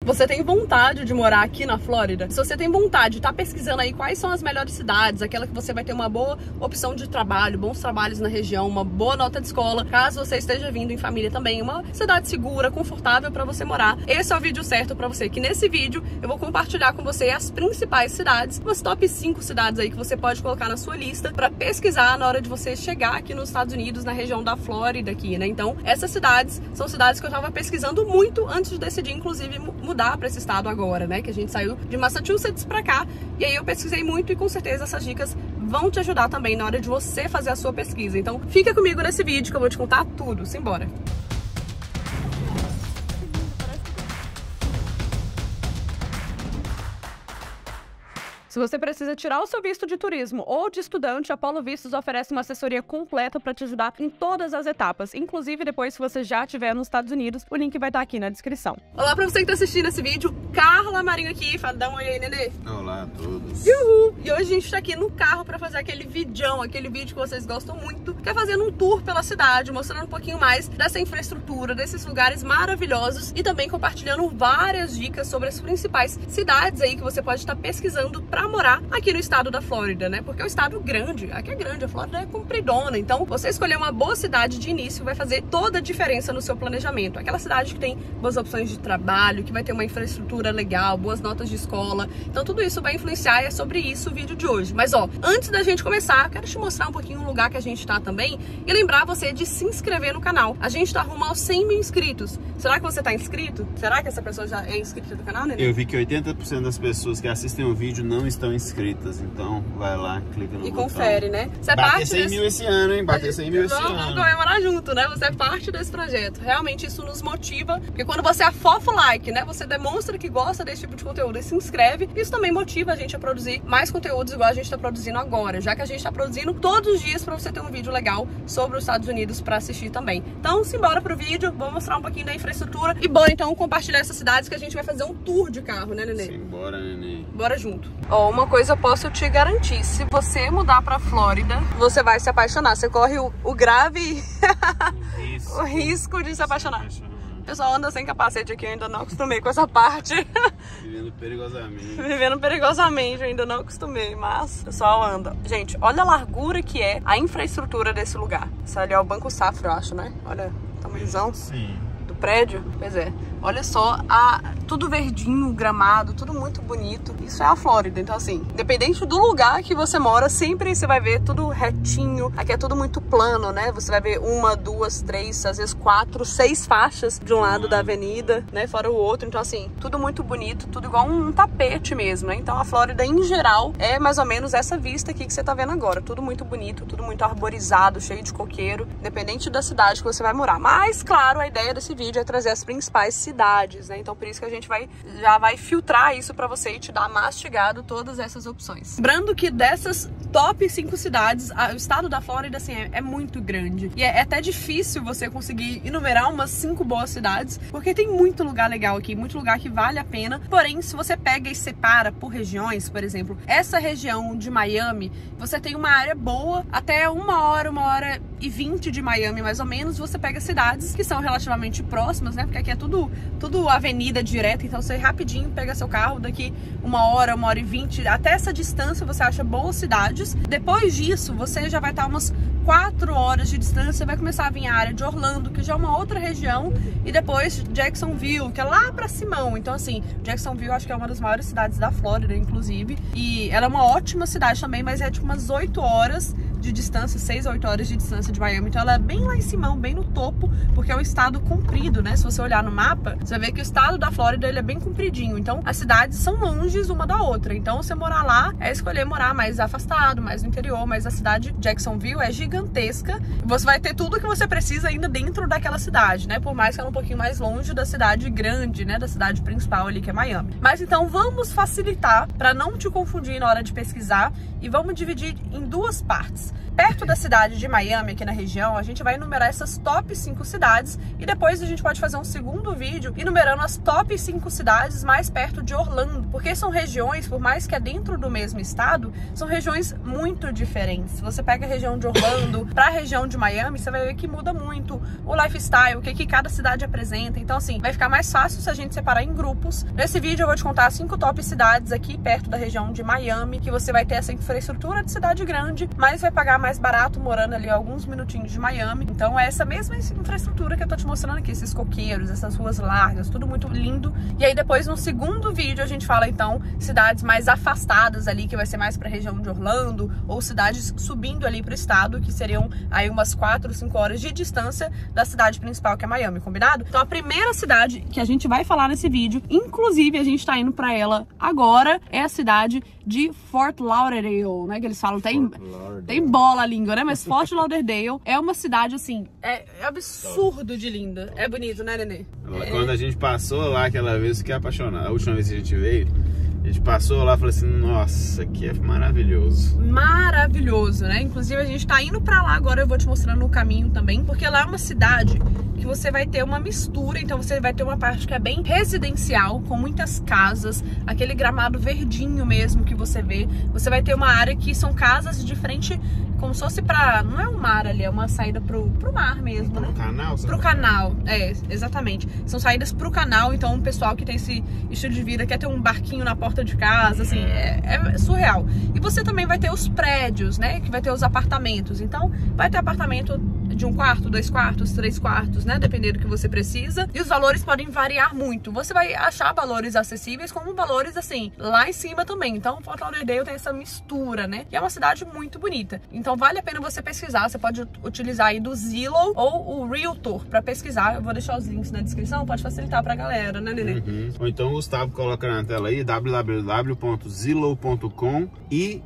Você tem vontade de morar aqui na Flórida? Se você tem vontade de estar pesquisando aí quais são as melhores cidades, aquela que você vai ter uma boa opção de trabalho, bons trabalhos na região, uma boa nota de escola, caso você esteja vindo em família também, uma cidade segura, confortável para você morar, esse é o vídeo certo para você, que nesse vídeo eu vou compartilhar com você as principais cidades, umas top 5 cidades aí que você pode colocar na sua lista para pesquisar na hora de você chegar aqui nos Estados Unidos, na região da Flórida aqui, né? Então, essas cidades são cidades que eu tava pesquisando muito antes de decidir, inclusive, mudar para esse estado agora, né? Que a gente saiu de Massachusetts para cá, e aí eu pesquisei muito e com certeza essas dicas vão te ajudar também na hora de você fazer a sua pesquisa. Então, fica comigo nesse vídeo que eu vou te contar tudo. Simbora! Se você precisa tirar o seu visto de turismo ou de estudante, a Polo Vistos oferece uma assessoria completa para te ajudar em todas as etapas, inclusive depois se você já estiver nos Estados Unidos, o link vai estar aqui na descrição. Olá para você que está assistindo esse vídeo, Carla Marinho aqui, dá um oi aí, Nenê. Olá a todos. Uhul. E hoje a gente está aqui no carro para fazer aquele vidão, aquele vídeo que vocês gostam muito, que é fazendo um tour pela cidade, mostrando um pouquinho mais dessa infraestrutura, desses lugares maravilhosos e também compartilhando várias dicas sobre as principais cidades aí que você pode estar pesquisando para morar aqui no estado da Flórida, né? Porque é um estado grande, aqui é grande, a Flórida é compridona, então você escolher uma boa cidade de início vai fazer toda a diferença no seu planejamento. Aquela cidade que tem boas opções de trabalho, que vai ter uma infraestrutura legal, boas notas de escola, então tudo isso vai influenciar e é sobre isso o vídeo de hoje. Mas ó, antes da gente começar, quero te mostrar um pouquinho o lugar que a gente tá também e lembrar você de se inscrever no canal. A gente tá rumo aos 100 mil inscritos. Será que você tá inscrito? Será que essa pessoa já é inscrita do canal, né? Eu vi que 80% das pessoas que assistem o vídeo não estão inscritas, então vai lá, clica no botão. E confere, né? Você é bater parte 100 mil esse ano, hein? Bater 100 mil esse ano. Vamos comemorar junto, né? Você é parte desse projeto. Realmente isso nos motiva, porque quando você afofa o like, né? Você demonstra que gosta desse tipo de conteúdo e se inscreve. Isso também motiva a gente a produzir mais conteúdos igual a gente tá produzindo agora, já que a gente tá produzindo todos os dias pra você ter um vídeo legal sobre os Estados Unidos pra assistir também. Então, simbora pro vídeo, vou mostrar um pouquinho da infraestrutura e bora então compartilhar essas cidades que a gente vai fazer um tour de carro, né, Nenê? Simbora, Nenê. Bora junto. Ó, uma coisa eu posso te garantir, se você mudar pra Flórida, você vai se apaixonar. Você corre o grave o risco de se apaixonar. O pessoal anda sem capacete aqui, eu ainda não acostumei com essa parte. Vivendo perigosamente. Vivendo perigosamente, eu ainda não acostumei, mas o pessoal anda. Gente, olha a largura que é a infraestrutura desse lugar. Esse ali é o Banco Safra, eu acho, né? Olha o tamanhozão. Sim. Do prédio. Pois é. Olha só, tudo verdinho, gramado, tudo muito bonito. Isso é a Flórida, então assim, independente do lugar que você mora, sempre você vai ver tudo retinho. Aqui é tudo muito plano, né? Você vai ver 1, 2, 3, às vezes 4, 6 faixas de um lado da avenida, né? Fora o outro, então assim, tudo muito bonito, tudo igual um tapete mesmo, né? Então a Flórida em geral é mais ou menos essa vista aqui que você tá vendo agora. Tudo muito bonito, tudo muito arborizado, cheio de coqueiro, independente da cidade que você vai morar. Mas, claro, a ideia desse vídeo é trazer as principais cidades, né? Então por isso que a gente já vai filtrar isso pra você e te dar mastigado todas essas opções. Lembrando que dessas top 5 cidades, o estado da Flórida, assim, é muito grande. E é até difícil você conseguir enumerar umas 5 boas cidades, porque tem muito lugar legal aqui, muito lugar que vale a pena. Porém, se você pega e separa por regiões, por exemplo, essa região de Miami, você tem uma área boa, até 1 hora e 20 de Miami, mais ou menos, você pega cidades que são relativamente próximas, né? Porque aqui é tudo avenida direta, então você rapidinho pega seu carro, daqui 1 hora e 20, até essa distância você acha boas cidades. Depois disso, você já vai estar umas 4 horas de distância, você vai começar a vir a área de Orlando, que já é uma outra região, e depois Jacksonville, que é lá pra Simão. Então assim, Jacksonville acho que é uma das maiores cidades da Flórida, inclusive, e ela é uma ótima cidade também, mas é tipo umas 8 horas de distância, 6 a 8 horas de distância de Miami, então ela é bem lá em Simão, bem no topo, porque é um estado comprido, né? Se você olhar no mapa, você vai ver que o estado da Flórida ele é bem compridinho, então as cidades são longes uma da outra, então você morar lá é escolher morar mais afastado, mais no interior, mas a cidade de Jacksonville é gigantesca, você vai ter tudo que você precisa ainda dentro daquela cidade, né? Por mais que ela é um pouquinho mais longe da cidade grande, né? Da cidade principal ali, que é Miami. Mas então vamos facilitar para não te confundir na hora de pesquisar e vamos dividir em 2 partes. Perto da cidade de Miami, aqui na região, a gente vai enumerar essas top 5 cidades e depois a gente pode fazer um segundo vídeo enumerando as top 5 cidades mais perto de Orlando, porque são regiões, por mais que é dentro do mesmo estado, são regiões muito diferentes. Se você pega a região de Orlando para a região de Miami, você vai ver que muda muito o lifestyle, o que cada cidade apresenta. Então assim, vai ficar mais fácil se a gente separar em grupos. Nesse vídeo eu vou te contar 5 top cidades aqui perto da região de Miami, que você vai ter essa infraestrutura de cidade grande, mas vai pagar mais barato morando ali a alguns minutinhos de Miami. Então é essa mesma infraestrutura que eu tô te mostrando aqui, esses coqueiros, essas ruas largas, tudo muito lindo. E aí depois no segundo vídeo a gente fala então cidades mais afastadas ali, que vai ser mais pra região de Orlando, ou cidades subindo ali pro estado, que seriam aí umas 4 ou 5 horas de distância da cidade principal, que é Miami, combinado? Então a primeira cidade que a gente vai falar nesse vídeo, inclusive a gente tá indo pra ela agora, é a cidade de Fort Lauderdale, né, que eles falam, tem bola a língua, né, mas Fort Lauderdale é uma cidade, assim, é absurdo de linda, é bonito, né, Nenê? Quando a gente passou lá aquela vez, eu fiquei apaixonado. A última vez que a gente veio, a gente passou lá e falou assim, nossa, aqui é maravilhoso. Maravilhoso, né? Inclusive a gente tá indo pra lá agora, eu vou te mostrando o caminho também, porque lá é uma cidade que você vai ter uma mistura, então você vai ter uma parte que é bem residencial, com muitas casas, aquele gramado verdinho mesmo que você vê. Você vai ter uma área que são casas de frente, como se fosse pra... não é um mar ali, é uma saída pro mar mesmo, né? Pro canal? Pro canal, exatamente. São saídas pro canal, então o pessoal que tem esse estilo de vida quer ter um barquinho na porta de casa, assim, é surreal. E você também vai ter os prédios, né? Que vai ter os apartamentos. Então, vai ter apartamento de 1 quarto, 2 quartos, 3 quartos, né? Dependendo do que você precisa. E os valores podem variar muito. Você vai achar valores acessíveis como valores, assim, lá em cima também. Então, Fort Lauderdale tem essa mistura, né? E é uma cidade muito bonita. Então, vale a pena você pesquisar. Você pode utilizar aí do Zillow ou o Realtor pra pesquisar. Eu vou deixar os links na descrição, pode facilitar pra galera, né, Nenê? Ou então o Gustavo coloca na tela aí www.zillow.com e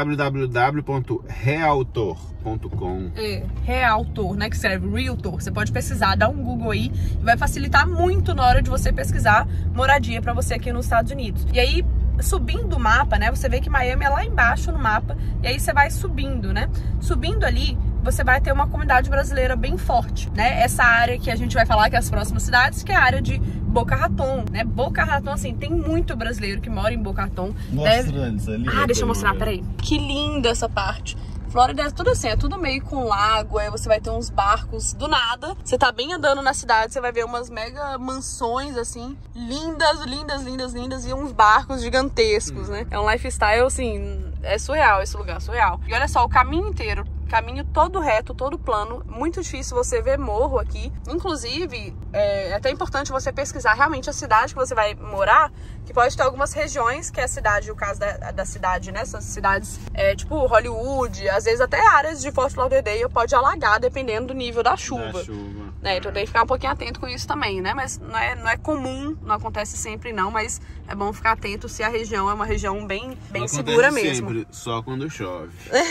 www.realtor.com. Realtor, né, que serve Realtor. Você pode pesquisar, dá um Google aí, e vai facilitar muito na hora de você pesquisar moradia pra você aqui nos Estados Unidos. E aí, subindo o mapa, né, você vê que Miami é lá embaixo no mapa, e aí você vai subindo, né? Subindo ali, você vai ter uma comunidade brasileira bem forte, né? Essa área que a gente vai falar, que é as próximas cidades, que é a área de Boca Raton, né? Boca Raton, assim, tem muito brasileiro que mora em Boca Raton. Mostra antes ali. Deixa eu mostrar, peraí. Que linda essa parte. Flórida é tudo assim, é tudo meio com lago, aí você vai ter uns barcos do nada. Você tá bem andando na cidade, você vai ver umas mega mansões, assim, lindas, lindas, lindas, lindas, e uns barcos gigantescos, né? É um lifestyle, assim, é surreal esse lugar, surreal. E olha só, o caminho inteiro, caminho todo reto, todo plano, muito difícil você ver morro aqui. Inclusive, é até importante você pesquisar realmente a cidade que você vai morar, que pode ter algumas regiões, que é a cidade, o caso da cidade, né? Essas cidades, tipo Hollywood, às vezes até áreas de Fort Lauderdale pode alagar, dependendo do nível da chuva. Então tem que ficar um pouquinho atento com isso também, né? Mas não é comum, não acontece sempre não, mas é bom ficar atento se a região é uma região bem segura mesmo. Sempre, só quando chove.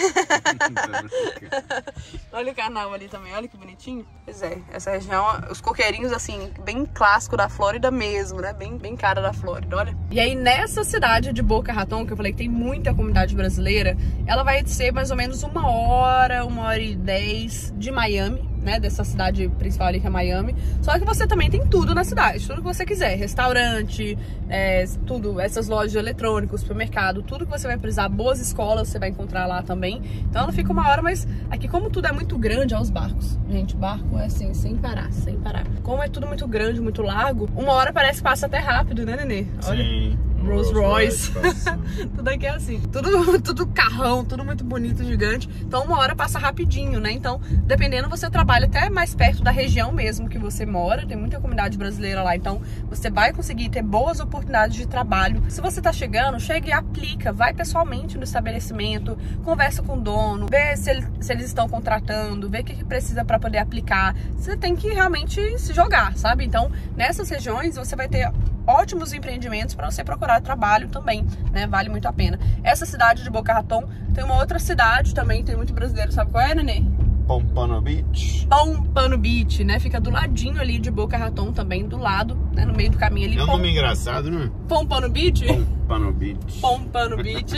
Olha o canal ali também, olha que bonitinho. Pois é, essa região, os coqueirinhos assim, bem clássico da Flórida mesmo, né? Bem cara da Flórida, olha. E aí nessa cidade de Boca Raton, que eu falei que tem muita comunidade brasileira, ela vai ser mais ou menos 1 hora, 1h10 de Miami, né, dessa cidade principal ali que é Miami. Só que você também tem tudo na cidade, tudo que você quiser, restaurante, tudo, essas lojas de eletrônicos, supermercado, tudo que você vai precisar, boas escolas você vai encontrar lá também. Então ela fica 1 hora, mas aqui como tudo é muito grande, olha os barcos, gente, barco é assim, sem parar. Como é tudo muito grande, muito largo, 1 hora parece que passa até rápido, né, Nenê? Olha. Sim. Rolls Royce. Tudo aqui é assim, tudo carrão, tudo muito bonito, gigante. Então 1 hora passa rapidinho, né? Então, dependendo, você trabalha até mais perto da região mesmo que você mora. Tem muita comunidade brasileira lá, então você vai conseguir ter boas oportunidades de trabalho. Se você tá chegando, chega e aplica, vai pessoalmente no estabelecimento, conversa com o dono, vê se eles estão contratando, vê o que precisa para poder aplicar. Você tem que realmente se jogar, sabe? Então, nessas regiões você vai ter ótimos empreendimentos para você procurar trabalho também, né? Vale muito a pena. Essa cidade de Boca Raton tem uma outra cidade também, tem muito brasileiro, sabe qual é, Nenê? Pompano Beach. Pompano Beach, né? Fica do ladinho ali de Boca Raton também, do lado, né? No meio do caminho ali. É um nome engraçado, não é? Pompano Beach? Pompano Beach. Pompano Beach.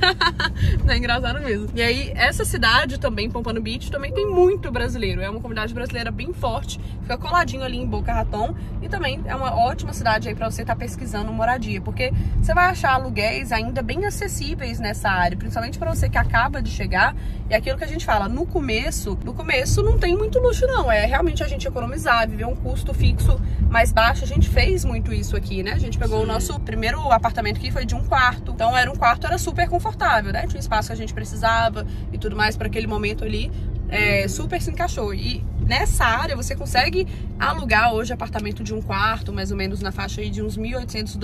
É engraçado mesmo. E aí, essa cidade também, Pompano Beach, também tem muito brasileiro. É uma comunidade brasileira bem forte. Fica coladinho ali em Boca Raton. E também é uma ótima cidade aí pra você estar pesquisando moradia. Porque você vai achar aluguéis ainda bem acessíveis nessa área. Principalmente pra você que acaba de chegar. E aquilo que a gente fala, no começo não tem muito luxo não. É realmente a gente economizar, viver um custo fixo mais baixo. A gente fez muito isso aqui, né? A gente pegou o nosso primeiro apartamento aqui, foi de 1 quarto. Então era super confortável, né? Tinha o espaço que a gente precisava e tudo mais para aquele momento ali. Super se encaixou. E nessa área você consegue alugar hoje apartamento de 1 quarto, mais ou menos na faixa aí de uns $1.800,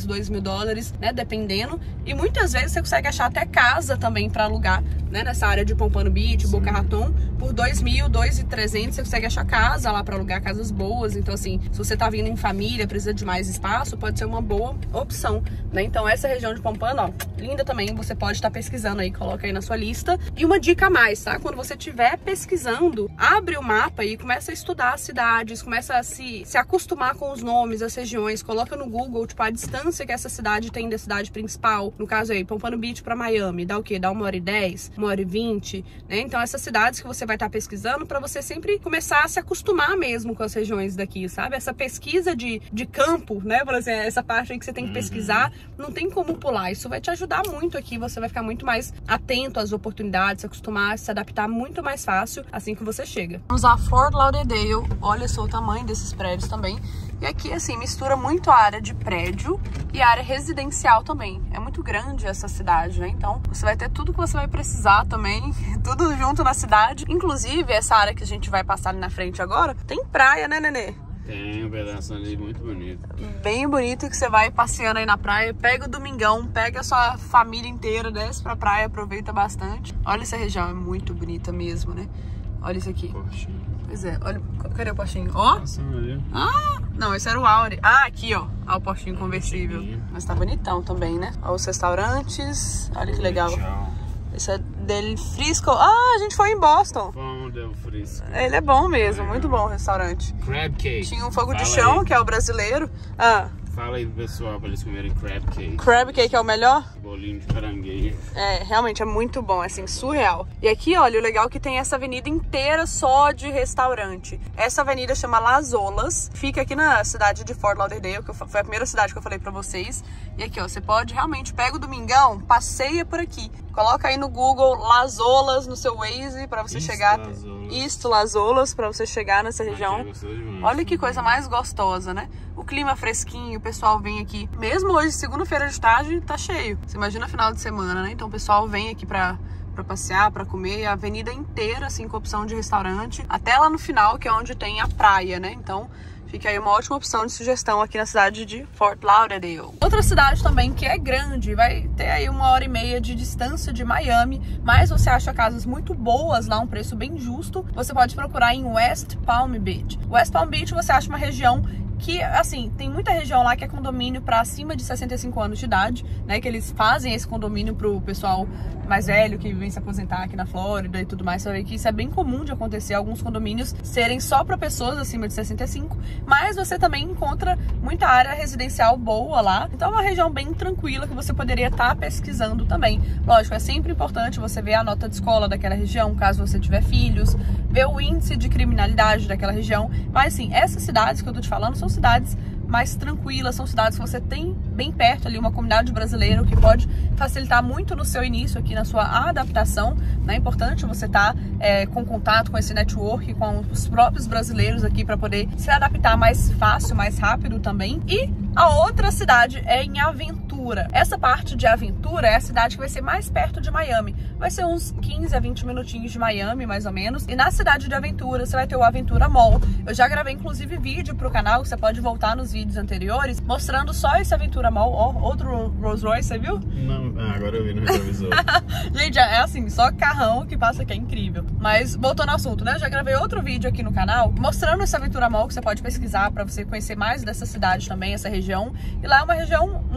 $2.000, né, dependendo. E muitas vezes você consegue achar até casa também para alugar, né, nessa área de Pompano Beach, Boca Raton, por $2.000, $2.300 você consegue achar casa lá para alugar, casas boas. Então assim, se você tá vindo em família, precisa de mais espaço, pode ser uma boa opção, né? Então essa região de Pompano, ó, linda também, você pode estar pesquisando aí, coloca aí na sua lista. E uma dica a mais, tá? Quando você estiver pesquisando, abre o mapa e começa a estudar as cidades, começa a se acostumar com os nomes, as regiões, coloca no Google, tipo, a distância que essa cidade tem da cidade principal. No caso aí, Pompano Beach para Miami, dá o quê? Dá 1h10, 1h20, né? Então essas cidades que você vai estar pesquisando para você sempre começar a se acostumar mesmo com as regiões daqui, sabe? Essa pesquisa de campo, né? Por exemplo, essa parte aí que você tem que pesquisar, não tem como pular. Isso vai te ajudar muito aqui, você vai ficar muito mais atento às oportunidades, se acostumar, se adaptar muito mais fácil assim que você chega. Vamos a Fort Lauderdale, olha só o tamanho desses prédios também. E aqui, assim, mistura muito a área de prédio e a área residencial também. É muito grande essa cidade, né? Então, você vai ter tudo que você vai precisar também, tudo junto na cidade. Inclusive, essa área que a gente vai passar ali na frente agora, tem praia, né, Nenê? Tem um pedaço ali muito bonito. Bem bonito, que você vai passeando aí na praia, pega o domingão, pega a sua família inteira, desce pra praia, aproveita bastante. Olha essa região, é muito bonita mesmo, né? Olha isso aqui. Portinho. Pois é, olha, cadê o postinho? Ó! Ali. Ah, não, esse era o Audi. Ah, aqui, ó. Ó o postinho conversível. Mas tá bonitão também, né? Ó os restaurantes. Olha que legal. Esse é Del Frisco. Ah, a gente foi em Boston. Fomos Del Frisco. Ele é bom mesmo, muito bom o restaurante. Crab cake. Tinha um fogo de chão, aí, que é o brasileiro. Ah. Fala aí pro pessoal pra eles comerem crab cake. Crab cake é o melhor? Bolinho de caranguejo. É, realmente é muito bom, é assim, surreal. E aqui, olha, o legal é que tem essa avenida inteira só de restaurante. Essa avenida chama Las Olas, fica aqui na cidade de Fort Lauderdale, que foi a primeira cidade que eu falei pra vocês. E aqui, ó, você pode realmente, pega o domingão, passeia por aqui. Coloca aí no Google Las Olas no seu Waze pra você chegar... Isto, Las Olas, pra você chegar nessa região. Olha que coisa mais gostosa, né? O clima fresquinho, o pessoal vem aqui. Mesmo hoje, segunda-feira de tarde, tá cheio. Você imagina final de semana, né? Então o pessoal vem aqui pra passear, pra comer. A avenida inteira, assim, com opção de restaurante. Até lá no final, que é onde tem a praia, né? Então... fica aí uma ótima opção de sugestão aqui na cidade de Fort Lauderdale. Outra cidade também que é grande, vai ter aí 1h30 de distância de Miami, mas você acha casas muito boas lá, um preço bem justo. Você pode procurar em West Palm Beach. West Palm Beach você acha uma região que, assim, tem muita região lá que é condomínio para acima de 65 anos de idade, né? Que eles fazem esse condomínio pro pessoal mais velho que vem se aposentar aqui na Flórida e tudo mais. Você vê que isso é bem comum de acontecer, alguns condomínios serem só para pessoas acima de 65, mas você também encontra muita área residencial boa lá. Então é uma região bem tranquila que você poderia estar pesquisando também. Lógico, é sempre importante você ver a nota de escola daquela região, caso você tiver filhos, ver o índice de criminalidade daquela região. Mas assim, essas cidades que eu tô te falando são cidades mais tranquilas, são cidades que você tem bem perto ali uma comunidade brasileira, o que pode facilitar muito no seu início aqui, na sua adaptação, né? É importante você estar com contato com esse network, com os próprios brasileiros aqui para poder se adaptar mais fácil, mais rápido também. E a outra cidade é em Aventura. Essa parte de Aventura é a cidade que vai ser mais perto de Miami. Vai ser uns 15 a 20 minutinhos de Miami, mais ou menos. E na cidade de Aventura, você vai ter o Aventura Mall. Eu já gravei, inclusive, vídeo pro canal, que você pode voltar nos vídeos anteriores, mostrando só esse Aventura Mall. Ó, outro Rolls Royce, você viu? Não, agora eu vi no retrovisor. Gente, é assim, só carrão que passa aqui, é incrível. Mas, voltando ao assunto, né? Eu já gravei outro vídeo aqui no canal, mostrando esse Aventura Mall, que você pode pesquisar pra você conhecer mais dessa cidade também, essa região. E lá é uma região muito boa.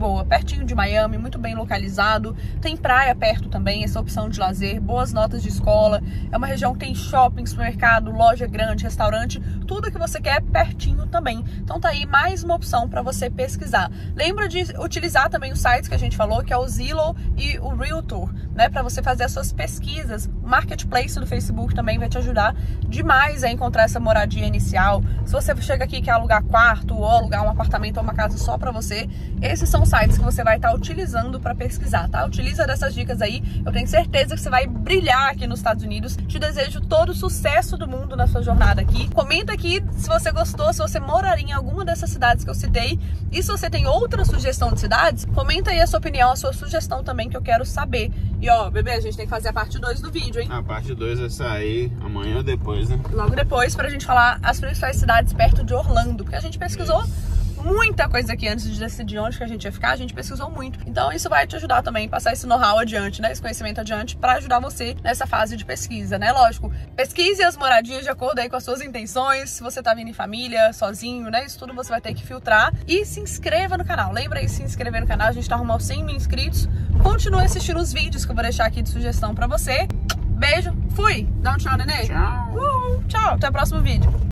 boa, pertinho de Miami, muito bem localizado, tem praia perto também, essa opção de lazer, boas notas de escola, é uma região que tem shopping, supermercado, loja grande, restaurante, tudo que você quer pertinho também. Então tá aí mais uma opção para você pesquisar. Lembra de utilizar também os sites que a gente falou, que é o Zillow e o Realtor, né, para você fazer as suas pesquisas. O Marketplace do Facebook também vai te ajudar demais a encontrar essa moradia inicial. Se você chega aqui e quer alugar quarto ou alugar um apartamento ou uma casa só para você, esses são sites que você vai estar utilizando para pesquisar, tá? Utiliza dessas dicas aí, eu tenho certeza que você vai brilhar aqui nos Estados Unidos. Te desejo todo o sucesso do mundo na sua jornada aqui. Comenta aqui se você gostou, se você moraria em alguma dessas cidades que eu citei, e se você tem outra sugestão de cidades, comenta aí a sua opinião, a sua sugestão também, que eu quero saber. E ó, bebê, a gente tem que fazer a parte 2 do vídeo, hein? A parte 2 vai sair amanhã ou depois, né? Logo depois, pra gente falar as principais cidades perto de Orlando, porque a gente pesquisou muita coisa aqui antes de decidir onde que a gente ia ficar, a gente pesquisou muito. Então isso vai te ajudar também, passar esse know-how adiante, né? Esse conhecimento adiante pra ajudar você nessa fase de pesquisa, né? Lógico, pesquise as moradias de acordo aí com as suas intenções, se você tá vindo em família, sozinho, né? Isso tudo você vai ter que filtrar. E se inscreva no canal. Lembra aí de se inscrever no canal, a gente tá arrumando 100 mil inscritos. Continue assistindo os vídeos que eu vou deixar aqui de sugestão pra você. Beijo, fui! Dá um tchau, nenê. Tchau. Tchau, até o próximo vídeo.